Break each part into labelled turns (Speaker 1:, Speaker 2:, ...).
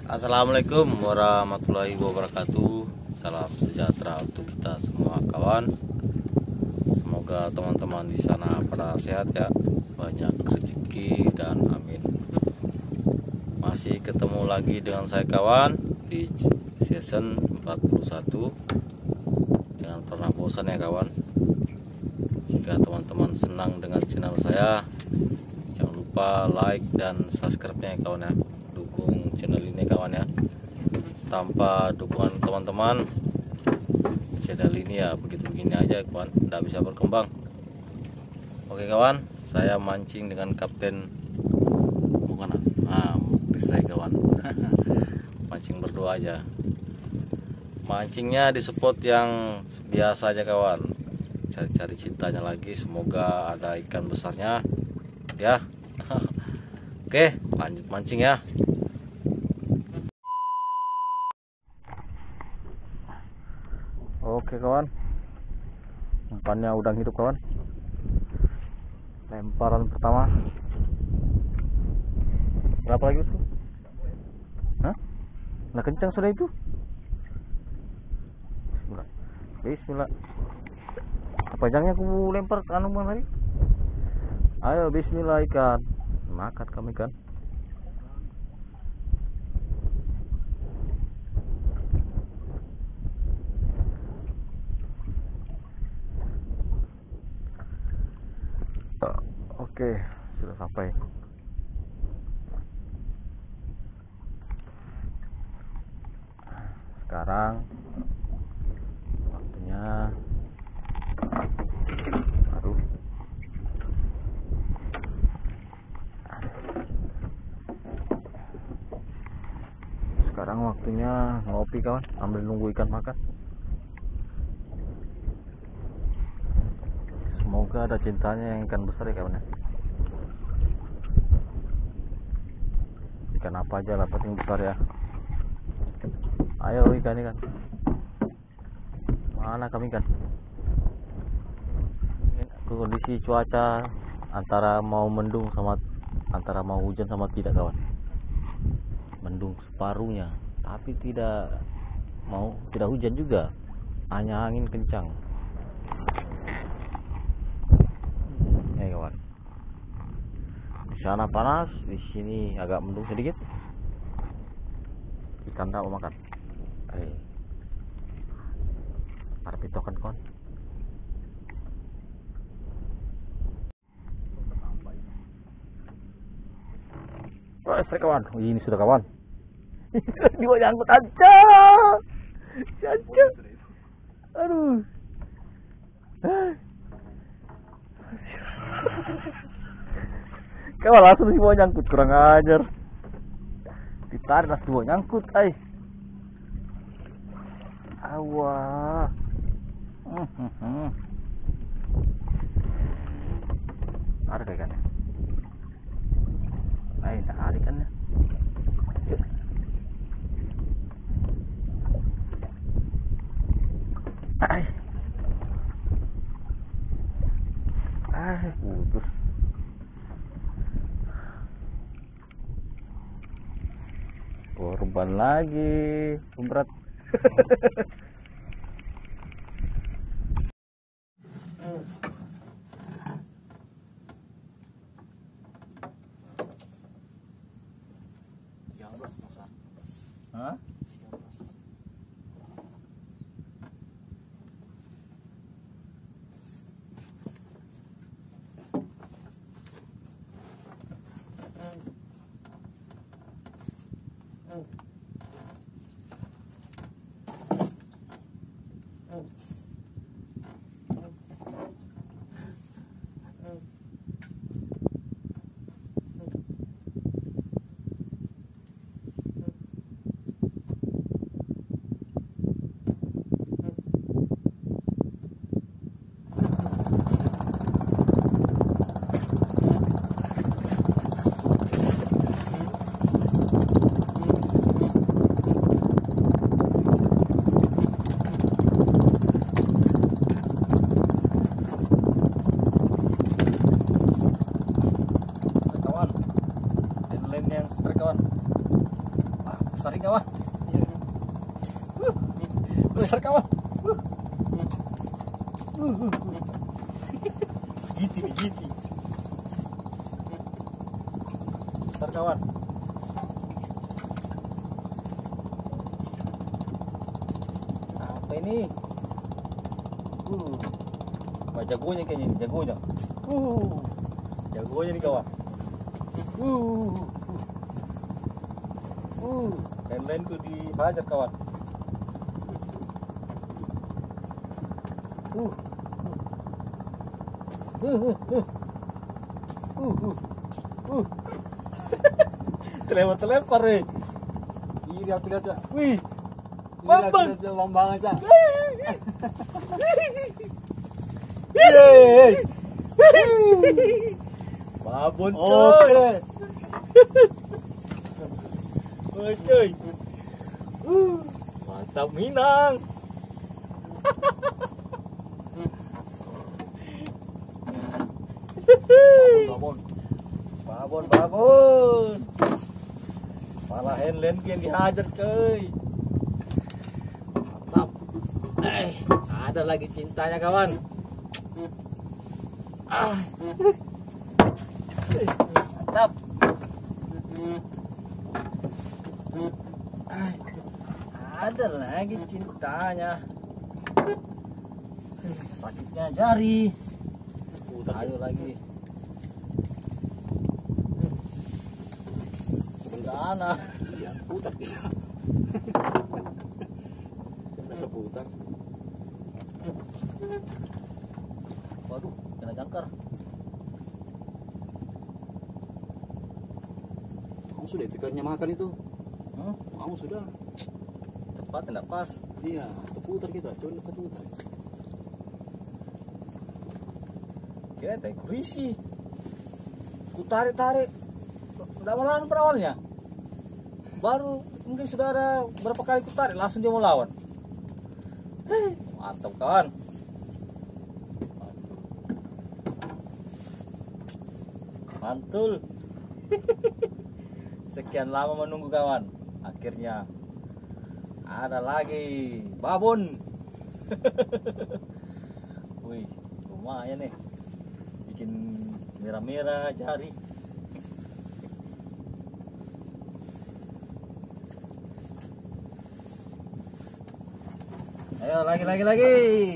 Speaker 1: Assalamualaikum warahmatullahi wabarakatuh. Salam sejahtera untuk kita semua kawan. Semoga teman-teman di sana pada sehat ya, banyak rezeki dan amin. Masih ketemu lagi dengan saya kawan di season 41. Jangan pernah bosan ya kawan. Jika teman-teman senang dengan channel saya, jangan lupa like dan subscribe-nya ya kawan ya. Dukung channel ini kawan ya. Tanpa dukungan teman-teman, channel ini ya begitu-begini aja kawan, tidak bisa berkembang. Oke kawan, saya mancing dengan kapten bukan, saya kawan. Mancing berdua aja. Mancingnya di spot yang biasa aja kawan. Cari-cari cintanya lagi, semoga ada ikan besarnya ya. Oke, lanjut mancing ya. Oke kawan, umpannya udang hidup kawan. Lemparan pertama. Berapa lagi itu? Hah? Nah kencang sudah itu. Bismillah. Bismillah. Apa jangnya aku lempar ke anu bang tadi? Ayo bismillah ikan. Makat kami kan. Oke, sudah sampai. Sekarang waktunya, aduh, sekarang waktunya ngopi kawan, ambil nunggu ikan makan. Semoga ada cintanya yang ikan besar ya kawan ya. Ikan apa aja lah, penting besar ya. Ayo ikan. Mana kami ikan? Kondisi cuaca antara mau mendung sama antara mau hujan sama tidak kawan. Mendung separuhnya, tapi tidak hujan juga, hanya angin kencang. Kawan, di sana panas, di sini agak mendung sedikit. Ikan tak mau makan. Harap pitokan kawan. Strike kawan. Ini sudah kawan. Dua nyangkut aja. Aduh. Kawan langsung semua nyangkut, kurang ajar. Ditarik lah semua nyangkut, Awah. Ada ikannya. Ada ikannya. Putus. Korban lagi, berat. Hah? besar nih kawan. Besar kawan. Giti nih, giti. Besar kawan. Apa ini? Wah, jagonya kayaknya ini, jagonya. Jagonya nih kawan. Lain-lain tuh dihajar kawan. Terlempar nih.
Speaker 2: Ini aku lihat Cak.
Speaker 1: Wih,
Speaker 2: Ini aku
Speaker 1: Bambang.
Speaker 2: lihat Bambang Cak.
Speaker 1: Yeay. Babon coy.
Speaker 2: Oke.
Speaker 1: Oh, coy. Mantap Minang.
Speaker 2: Babon.
Speaker 1: Babon. Pala handland yang dihajar coy. Mantap. Ada lagi cintanya kawan. Mantap. Ada lagi cintanya. Sakitnya jari. Ayo lagi. Sana.
Speaker 2: Iya, putar kita. Kita putar.
Speaker 1: Waduh, kena jangkar.
Speaker 2: Kamu sudah tikarnya makan itu. Kamu sudah.
Speaker 1: Tepat tidak pas.
Speaker 2: Iya, terputar kita. Coba terputar.
Speaker 1: Kira teh kurisi. Ku tarik. Sudah melawan perawalnya. Baru mungkin sudah ada berapa kali ku tarik langsung dia mau lawan. Mantap kawan. Mantul. Sekian lama menunggu kawan. Akhirnya ada lagi babon. Wih, lumayan nih. Bikin merah-merah jari. Ayo lagi.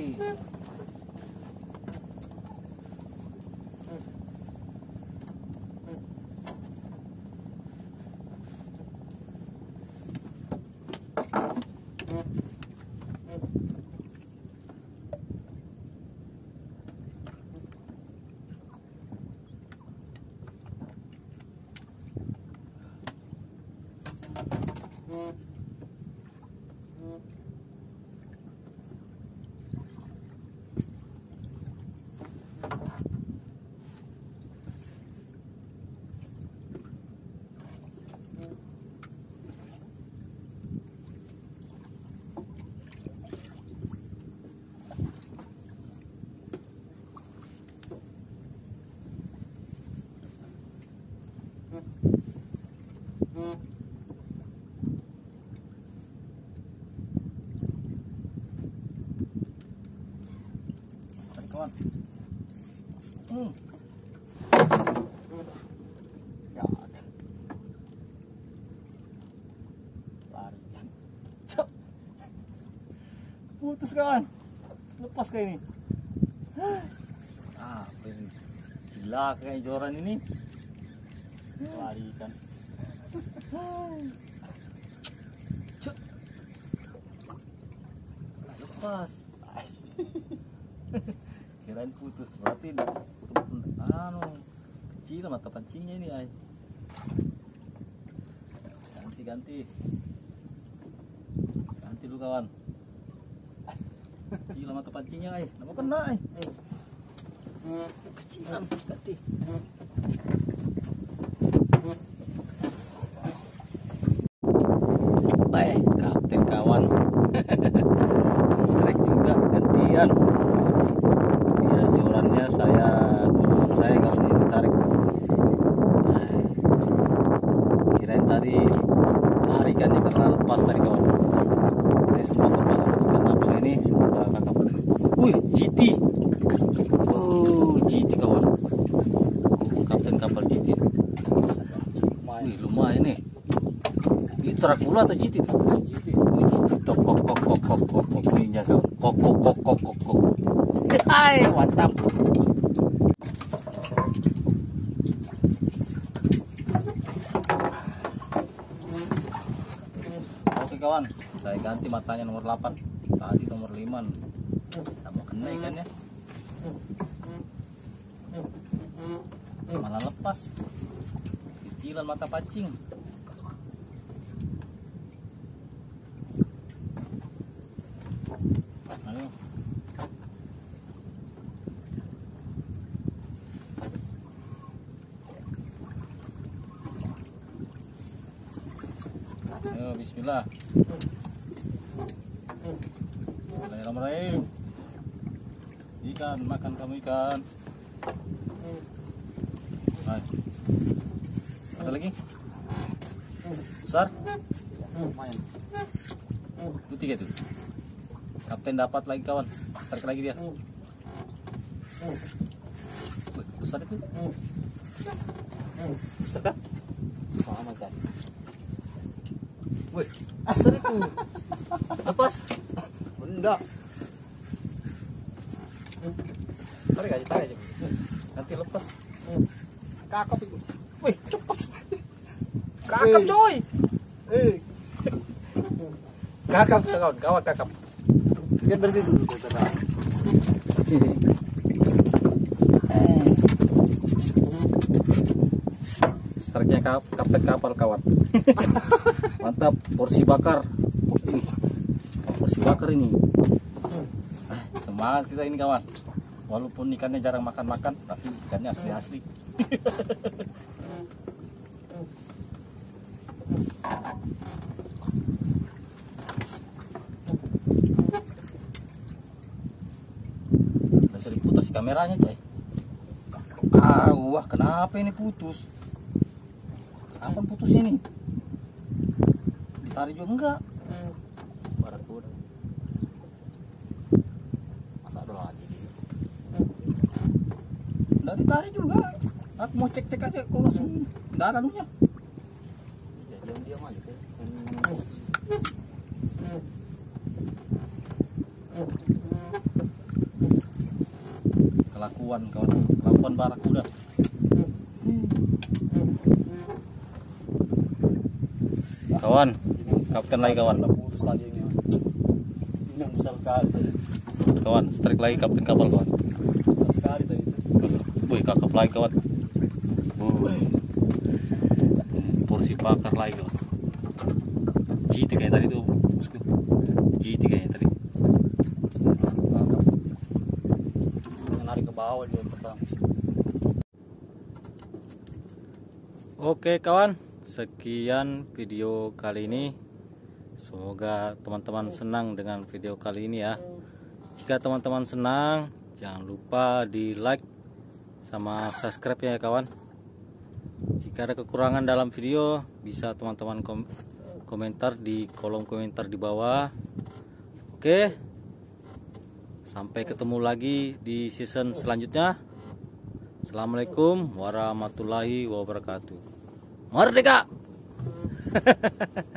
Speaker 1: Kawan.
Speaker 2: Ya.
Speaker 1: Lari. Cok. Putus kawan. Lepas kayak ini. Apa ini? Gila kayak joran ini. Lari kan. Cok. Lepas. Kirain putus, berarti kecil mata pancingnya ini ay. Ganti lu kawan. Kecil mata pancingnya ay, nama kena ay. Kecilan, ganti. Baik, kapten kawan. Strike juga gantian. Ya jorannya gulungan saya kawan ini tarik. Kirain tadi lari kan karena lepas tadi kawan. Ini semua lepas ikan apa ini semoga kakap. Wih, GT. Oh, GT kawan. Kapten kapal GT. Wih, lumayan nih. Ini Dracula atau GT tuh?
Speaker 2: GT.
Speaker 1: Wih, kok ininya kawan. Kok. Hai, mantap. Oke kawan, saya ganti matanya nomor 8. Tadi nomor 5. Tak mau kena ikannya. Malah lepas. Kecilan mata pancing. Ayo. Ayo, bismillah. Bismillahirrahmanirrahim. Ikan, makan kamu ikan. Hai. Ada lagi? Besar?
Speaker 2: Lumayan.
Speaker 1: Itu 3 tuh. Kapten dapat lagi kawan. Strike lagi dia. Wih, besar itu. Besar kan?
Speaker 2: Sama kan.
Speaker 1: Wih, besar itu. Lepas.
Speaker 2: Benda.
Speaker 1: Tarik aja. Nanti lepas.
Speaker 2: Kakap itu.
Speaker 1: Wih, cepat. Kakap coy. Kakap kawan kakap.
Speaker 2: Dia dari situ tuh kata.
Speaker 1: Sini. Strike-nya kapten kapal kawan. Mantap, porsi bakar. Porsi bakar ini. Semangat kita ini kawan. Walaupun ikannya jarang makan-makan, tapi ikannya asli-asli. Bisa diputus kameranya coy. Wah kenapa ini putus? Kapan putus ini? Ditarik juga enggak?
Speaker 2: Barakuda. Masa ada lagi.
Speaker 1: Enggak ditarik juga. Aku mau cek-cek aja kok langsung enggak ada anunya.
Speaker 2: Ya diam aja kan.
Speaker 1: Kelakuan kawan, kelakuan barakuda. Kawan, kapten lagi kawan.
Speaker 2: Putus lagi ini. Ini yang besar sekali.
Speaker 1: Kawan, strike lagi kapten kapal kawan.
Speaker 2: Besar sekali tadi itu.
Speaker 1: Wih, kakap lagi kawan. Porsi bakar lagi kawan. GT kayak tadi tuh. GT kayaknya tadi.
Speaker 2: Narik ke bawah dia pertama.
Speaker 1: Oke kawan, sekian video kali ini. Semoga teman-teman senang dengan video kali ini ya. Jika teman-teman senang, jangan lupa di like sama subscribe ya kawan. Jika ada kekurangan dalam video, bisa teman-teman komentar di kolom komentar di bawah. Oke, sampai ketemu lagi di season selanjutnya. Assalamualaikum warahmatullahi wabarakatuh. Merdeka!